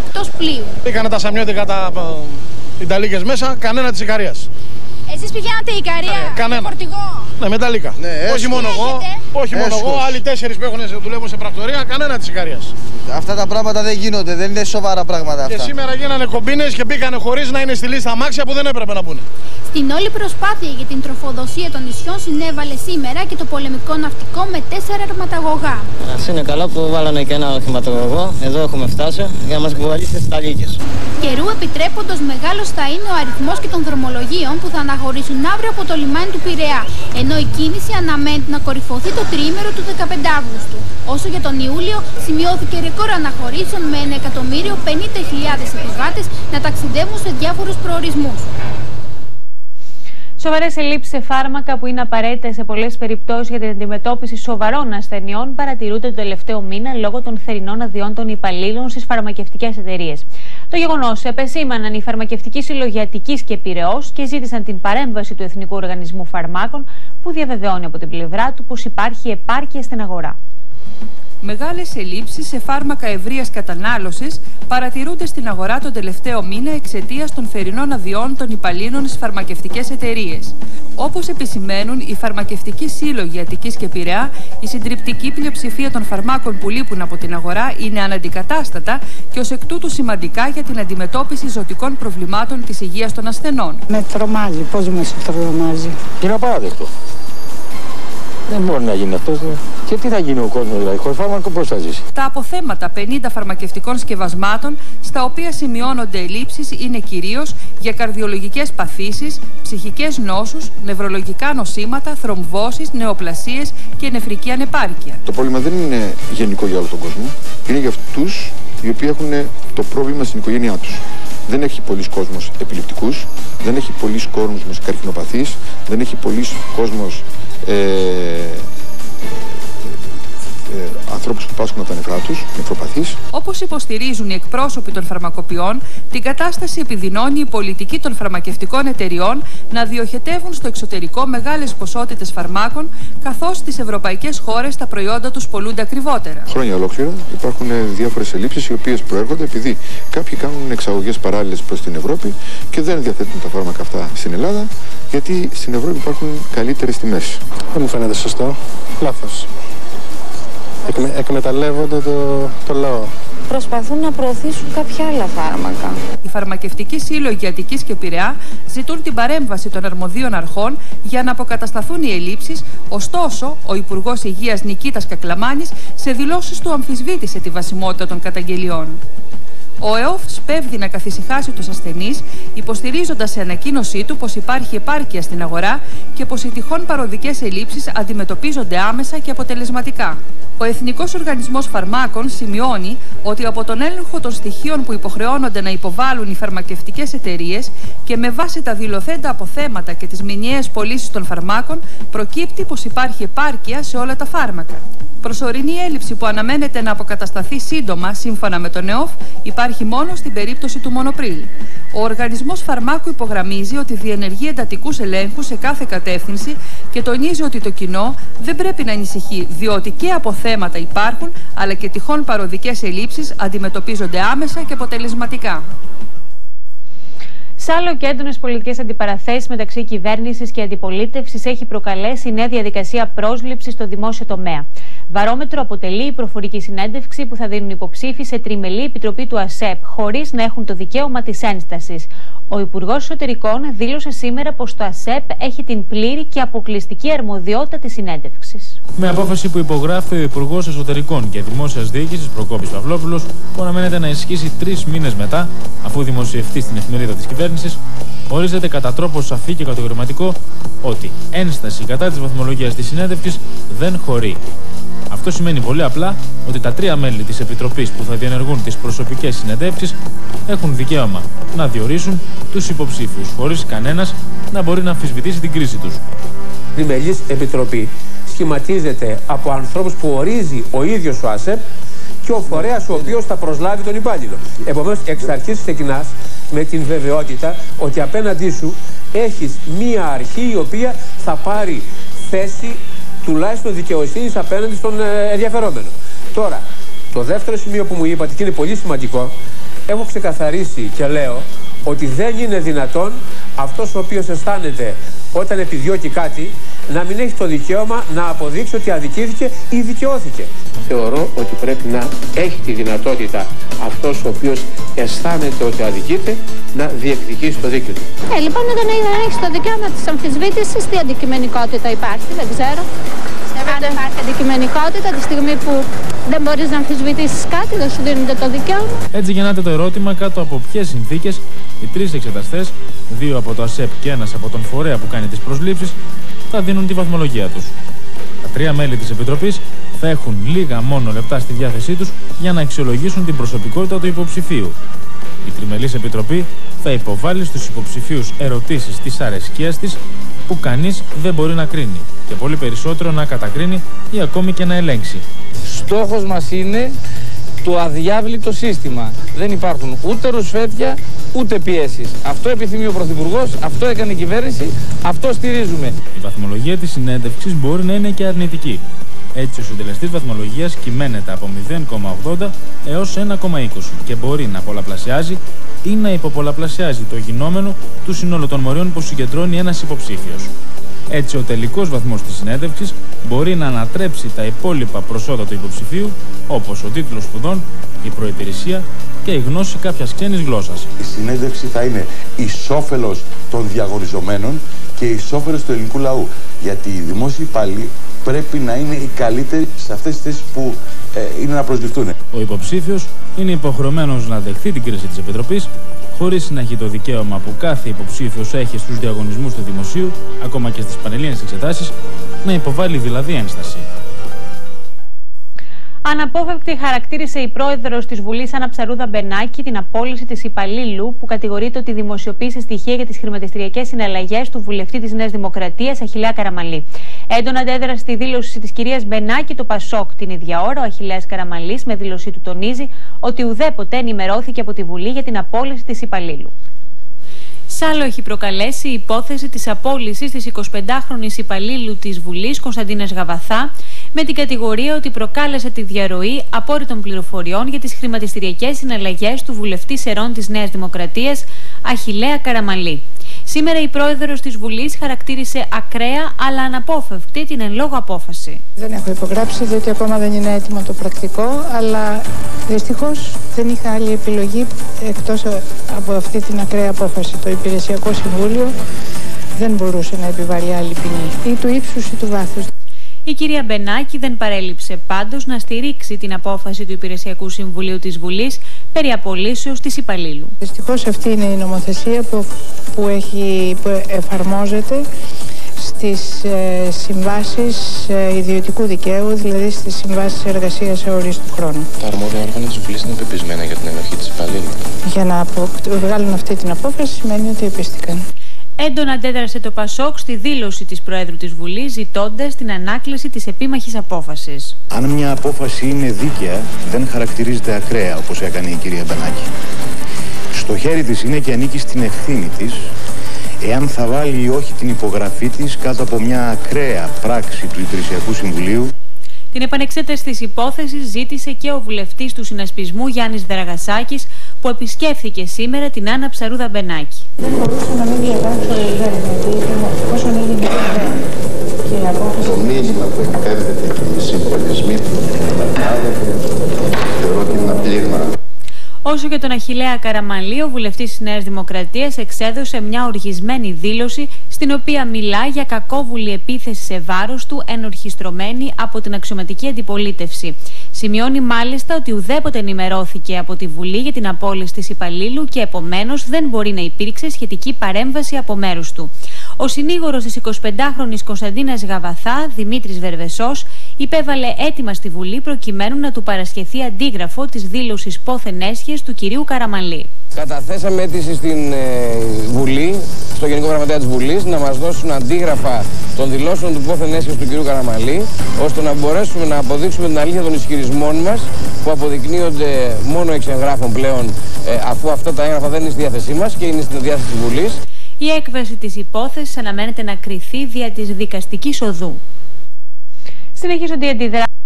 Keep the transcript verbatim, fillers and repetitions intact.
εκτός πλοίου. Πήγανε τα σαμιώτικα τα Ιταλίκες μέσα, κανένα της Ικαρίας. Εσείς πηγαίνατε η Ικαρία, κανένα. φορτηγό. Ναι, μεταλλίκα. Ναι, όχι μόνο εγώ, όχι μόνο εγώ, άλλοι τέσσερις που έχουν δουλεύουν σε πρακτορία, κανένα της Ικαρίας. Αυτά τα πράγματα δεν γίνονται, δεν είναι σοβαρά πράγματα αυτά. Και σήμερα γίνανε κομπίνες και μπήκανε χωρίς να είναι στη λίστα αμάξια που δεν έπρεπε να μπουν. Στην όλη προσπάθεια για την τροφοδοσία των νησιών συνέβαλε σήμερα και το πολεμικό ναυτικό με τέσσερα αρματαγωγά. Ας είναι καλό που βάλανε και ένα οχηματογωγό, εδώ έχουμε φτάσει, για να μας κουβαλήσει στις Ιταλίκες. Καιρού επιτρέποντος, μεγάλος θα είναι ο αριθμός και των δρομολογίων που θα αναχωρήσουν αύριο από το λιμάνι του Πειραιά, ενώ η κίνηση αναμένεται να κορυφωθεί το τριήμερο του δεκαπέντε Αυγούστου. Όσο για τον Ιούλιο, σημειώθηκε ρεκόρ αναχωρήσεων με ένα εκατομμύριο πενήντα χιλιάδες επιβάτες να ταξιδεύουν σε διάφορους προορισμούς. Σοβαρές ελλείψεις σε φάρμακα που είναι απαραίτητες σε πολλές περιπτώσεις για την αντιμετώπιση σοβαρών ασθενειών παρατηρούνται τον τελευταίο μήνα λόγω των θερινών αδειών των υπαλλήλων στις φαρμακευτικές εταιρείες. Το γεγονός επεσήμαναν οι φαρμακευτικοί σύλλογοι Αττικής και Πειραιώς και ζήτησαν την παρέμβαση του Εθνικού Οργανισμού Φαρμάκων, που διαβεβαιώνει από την πλευρά του πως υπάρχει επάρκεια στην αγορά. Μεγάλες ελλείψεις σε φάρμακα ευρείας κατανάλωσης παρατηρούνται στην αγορά τον τελευταίο μήνα εξαιτίας των θερινών αδειών των υπαλλήλων στις φαρμακευτικές εταιρείες. Όπως επισημαίνουν οι φαρμακευτικοί σύλλογοι Αττικής και Πειραιά, η συντριπτική πλειοψηφία των φαρμάκων που λείπουν από την αγορά είναι αναντικατάστατα και ως εκ τούτου σημαντικά για την αντιμετώπιση ζωτικών προβλημάτων της υγείας των ασθενών. Με τρομάζει, πώς με τρομάζει. Είναι απαράδεκτο. Δεν μπορεί να γίνει αυτό. Και τι θα γίνει ο κόσμος, δηλαδή, χωρίς φάρμακο πώς θα ζήσει. Τα αποθέματα πενήντα φαρμακευτικών σκευασμάτων, στα οποία σημειώνονται ελλείψεις, είναι κυρίως για καρδιολογικές παθήσεις, ψυχικές νόσους, νευρολογικά νοσήματα, θρομβώσεις, νεοπλασίες και νεφρική ανεπάρκεια. Το πρόβλημα δεν είναι γενικό για όλο τον κόσμο. Είναι για αυτούς οι οποίοι έχουν το πρόβλημα στην οικογένειά τους. Δεν έχει πολλοί κόσμος επιληπτικούς, δεν έχει πολλοί κόσμος καρκινοπαθείς, δεν έχει πολλοί κόσμος ε, Ε, ανθρώπους που πάσχουν από τα νεφρά τους, νεφροπαθείς. Όπως υποστηρίζουν οι εκπρόσωποι των φαρμακοποιών, την κατάσταση επιδεινώνει η πολιτική των φαρμακευτικών εταιριών να διοχετεύουν στο εξωτερικό μεγάλες ποσότητες φαρμάκων, καθώς στις ευρωπαϊκές χώρες τα προϊόντα τους πωλούνται ακριβότερα. Χρόνια ολόκληρα υπάρχουν διάφορες ελλείψεις οι οποίες προέρχονται επειδή κάποιοι κάνουν εξαγωγές παράλληλες προς την Ευρώπη και δεν διαθέτουν τα φάρμακα αυτά στην Ελλάδα, γιατί στην Ευρώπη υπάρχουν καλύτερες τιμές. Δεν μου φαίνεται σωστό. Λάθος. Εκμε, εκμεταλλεύονται το, το λαό. Προσπαθούν να προωθήσουν κάποια άλλα φάρμακα. Οι φαρμακευτικοί σύλλογοι Αττικής και Πειραιά ζητούν την παρέμβαση των αρμοδίων αρχών για να αποκατασταθούν οι ελλείψεις, ωστόσο ο Υπουργός Υγείας Νικήτας Κακλαμάνης σε δηλώσεις του αμφισβήτησε τη βασιμότητα των καταγγελιών. Ο ΕΟΦ σπέβδει να καθησυχάσει τους ασθενείς, υποστηρίζοντας σε ανακοίνωσή του πως υπάρχει επάρκεια στην αγορά και πως οι τυχόν παροδικές ελλείψεις αντιμετωπίζονται άμεσα και αποτελεσματικά. Ο Εθνικός Οργανισμός Φαρμάκων σημειώνει ότι από τον έλεγχο των στοιχείων που υποχρεώνονται να υποβάλουν οι φαρμακευτικές εταιρείες και με βάση τα δηλωθέντα αποθέματα και τις μηνιαίες πωλήσεις των φαρμάκων προκύπτει πως υπάρχει επάρκεια σε όλα τα φάρμακα. Προσωρινή έλλειψη που αναμένεται να αποκατασταθεί σύντομα, σύμφωνα με τον ΕΟΦ, υπάρχει μόνο στην περίπτωση του Μονοπρίλ. Ο Οργανισμός Φαρμάκου υπογραμμίζει ότι διενεργεί εντατικούς ελέγχους σε κάθε κατεύθυνση και τονίζει ότι το κοινό δεν πρέπει να ανησυχεί, διότι και αποθέματα υπάρχουν, αλλά και τυχόν παροδικές ελλείψεις αντιμετωπίζονται άμεσα και αποτελεσματικά. Σ' άλλο και έντονες πολιτικές αντιπαραθέσεις μεταξύ κυβέρνησης και αντιπολίτευσης έχει προκαλέσει η νέα διαδικασία πρόσληψης στο δημόσιο τομέα. Βαρόμετρο αποτελεί η προφορική συνέντευξη που θα δίνουν υποψήφοι σε τριμελή επιτροπή του ΑΣΕΠ, χωρίς να έχουν το δικαίωμα της ένστασης. Ο Υπουργός Εσωτερικών δήλωσε σήμερα πως το ΑΣΕΠ έχει την πλήρη και αποκλειστική αρμοδιότητα της συνέντευξης. Με απόφαση που υπογράφει ο Υπουργός Εσωτερικών και Δημόσιας Διοίκησης Προκόπης Παυλόπουλος, που αναμένεται να ισχύσει τρεις μήνες μετά, αφού δημοσιευτεί στην εφημερίδα της κυβέρνησης, ορίζεται κατά τρόπο σαφή και κατηγορηματικό ότι ένσταση κατά της βαθμολογίας της συνέντευξης δεν χωρεί. Αυτό σημαίνει πολύ απλά ότι τα τρία μέλη της Επιτροπής που θα διενεργούν τις προσωπικές συνεντεύξεις έχουν δικαίωμα να διορίσουν τους υποψήφιους, χωρίς κανένας να μπορεί να αμφισβητήσει την κρίση τους. Η Τριμελής Επιτροπή σχηματίζεται από ανθρώπους που ορίζει ο ίδιος ο ΑΣΕΠ και ο φορέας ο οποίος θα προσλάβει τον υπάλληλο. Επομένως, εξ αρχής ξεκινάς με την βεβαιότητα ότι απέναντί σου έχεις μία αρχή η οποία θα πάρει θέση τουλάχιστον δικαιοσύνης απέναντι στον ενδιαφερόμενο. Τώρα, το δεύτερο σημείο που μου είπατε και είναι πολύ σημαντικό, Έχω ξεκαθαρίσει και λέω ότι δεν είναι δυνατόν αυτός ο οποίος αισθάνεται όταν επιδιώκει κάτι να μην έχει το δικαίωμα να αποδείξει ότι αδικήθηκε ή δικαιώθηκε. Θεωρώ ότι πρέπει να έχει τη δυνατότητα αυτός ο οποίος αισθάνεται ότι αδικείται να διεκδικήσει το δίκαιο του. Ε, λοιπόν, όταν έχει το δικαίωμα της αμφισβήτησης, τι αντικειμενικότητα υπάρχει, δεν ξέρω. Αν υπάρχει αντικειμενικότητα τη στιγμή που δεν μπορείς να αμφισβητήσεις κάτι, δεν σου δίνεται το δικαίωμα. Έτσι γεννάται το ερώτημα κάτω από ποιες συνθήκες οι τρεις εξεταστές, δύο από το ΑΣΕΠ και ένας από τον φορέα που κάνει τις προσλήψεις, θα δίνουν τη βαθμολογία τους. Τα τρία μέλη της Επιτροπής θα έχουν λίγα μόνο λεπτά στη διάθεσή τους για να αξιολογήσουν την προσωπικότητα του υποψηφίου. Η Τριμελής Επιτροπή θα υποβάλει στους υποψηφίους ερωτήσεις της αρεσκίας της που κανείς δεν μπορεί να κρίνει και πολύ περισσότερο να κατακρίνει ή ακόμη και να ελέγξει. Στόχος μας είναι το αδιάβλητο σύστημα. Δεν υπάρχουν ούτε ρουσφέτια ούτε πιέσεις. Αυτό επιθυμεί ο Πρωθυπουργός, αυτό έκανε η κυβέρνηση, αυτό στηρίζουμε. Η βαθμολογία της συνέντευξης μπορεί να είναι και αρνητική. Έτσι ο συντελεστής βαθμολογίας κυμαίνεται από μηδέν κόμμα ογδόντα έως ένα κόμμα είκοσι και μπορεί να πολλαπλασιάζει ή να υποπολαπλασιάζει το γινόμενο του συνόλου των μορίων που συγκεντρώνει ένας υποψήφιος. Έτσι ο τελικός βαθμός της συνέντευξης μπορεί να ανατρέψει τα υπόλοιπα προσόντα του υποψηφίου, όπως ο τίτλος σπουδών, η προϋπηρεσία και η γνώση κάποιας ξένης γλώσσας. Η συνέντευξη θα είναι εις όφελος των διαγωνιζομένων και εις όφελος του ελληνικού λαού. Γιατί οι δημόσιοι υπάλληλοι πρέπει να είναι οι καλύτεροι σε αυτές τις θέσεις που ε, είναι να προσληφθούν. Ο υποψήφιος είναι υποχρεωμένος να δεχθεί την κρίση της Επιτροπής, χωρίς να έχει το δικαίωμα που κάθε υποψήφιος έχει στους διαγωνισμούς του δημοσίου, ακόμα και στις πανελλήνιες εξετάσεις, να υποβάλει δηλαδή ένσταση. Αναπόφευκτη χαρακτήρισε η πρόεδρος της Βουλής Άννα Ψαρούδα Μπενάκη την απόλυση της υπαλλήλου που κατηγορείται ότι δημοσιοποίησε στοιχεία για τις χρηματιστηριακές συναλλαγές του βουλευτή της Νέας Δημοκρατίας, Αχιλλέα Καραμανλή. Έντονα αντέδρασε στη δήλωση της κυρίας Μπενάκη το Πασόκ την ίδια ώρα. Ο Αχιλλέας Καραμανλής με δήλωσή του τονίζει ότι ουδέποτε ενημερώθηκε από τη Βουλή για την απόλυση της υπαλλήλου. Σάλο έχει προκαλέσει η υπόθεση της απόλυσης της εικοσιπεντάχρονης υπαλλήλου της Βουλής, Κωνσταντίνας Γαβαθά, με την κατηγορία ότι προκάλεσε τη διαρροή απόρριτων πληροφοριών για τις χρηματιστηριακές συναλλαγές του βουλευτή Σερών της Νέας Δημοκρατίας, Αχιλλέα Καραμανλή. Σήμερα η πρόεδρος της Βουλής χαρακτήρισε ακραία αλλά αναπόφευκτη την εν λόγω απόφαση. Δεν έχω υπογράψει διότι ακόμα δεν είναι έτοιμο το πρακτικό, αλλά δυστυχώς δεν είχα άλλη επιλογή εκτός από αυτή την ακραία απόφαση. Το Υπηρεσιακό Συμβούλιο δεν μπορούσε να επιβάλλει άλλη ποινή, ή του ύψους ή του βάθους. Η κυρία Μπενάκη δεν παρέλειψε πάντως να στηρίξει την απόφαση του Υπηρεσιακού Συμβουλίου της Βουλής περί απολύσεως της υπαλλήλου. Δυστυχώς αυτή είναι η νομοθεσία που, που, έχει, που εφαρμόζεται στις ε, συμβάσεις ε, ιδιωτικού δικαίου, δηλαδή στις συμβάσεις εργασίας σε ορίστου χρόνου. Τα αρμόδια όργανα της Βουλής είναι πεπισμένα για την ενοχή της υπαλλήλου. Για να απο, βγάλουν αυτή την απόφαση σημαίνει ότι επίστηκαν. Έντονα αντέδρασε το Πασόκ στη δήλωση της Προέδρου της Βουλής, ζητώντας την ανάκληση της επίμαχης απόφασης. Αν μια απόφαση είναι δίκαια, δεν χαρακτηρίζεται ακραία, όπως έκανε η κυρία Μπενάκη. Στο χέρι της είναι και ανήκει στην ευθύνη της, εάν θα βάλει ή όχι την υπογραφή της κάτω από μια ακραία πράξη του Υπηρεσιακού Συμβουλίου. Την επανεξέταση της υπόθεσης ζήτησε και ο βουλευτής του συνασπισμού Γιάννης Δραγασάκης, που επισκέφθηκε σήμερα την Άννα Ψαρούδα Μπενάκη. Δεν μπορούσα να μην διαβάσω δεν, γιατί όσο έγινε και η απόφαση... Το μήνυμα που εκπέμπεται και οι συμβολισμοί που θεωρώ ότι είναι ένα πλήγμα. Όσο για τον Αχιλλέα Καραμανλή, ο βουλευτής της Νέας Δημοκρατίας εξέδωσε μια οργισμένη δήλωση στην οποία μιλά για κακόβουλη επίθεση σε βάρος του ενορχιστρωμένη από την αξιωματική αντιπολίτευση. Σημειώνει μάλιστα ότι ουδέποτε ενημερώθηκε από τη Βουλή για την απόλυση της υπαλλήλου και επομένως δεν μπορεί να υπήρξε σχετική παρέμβαση από μέρους του. Ο συνήγορος της εικοσιπεντάχρονης Κωνσταντίνας Γαβαθά, Δημήτρης Βερβεσός, υπέβαλε αίτημα στη Βουλή προκειμένου να του παρασχεθεί αντίγραφο της δήλωσης πόθεν έσχες του κυρίου Καραμανλή. Καταθέσαμε αίτηση στην ε, Βουλή, στο Γενικό Γραμματέα της Βουλής, να μας δώσουν αντίγραφα των δηλώσεων του πόθεν έσχες του κυρίου Καραμανλή, ώστε να μπορέσουμε να αποδείξουμε την αλήθεια των ισχυρισμών μας, που αποδεικνύονται μόνο εξ εγγράφων πλέον, ε, αφού αυτά τα έγγραφα δεν είναι στη διάθεσή μας και είναι στη διάθεση της Βουλής. Η έκβαση της υπόθεσης αναμένεται να κριθεί δια της δικαστικής οδού. Συνεχίζονται οι αντιδράσεις.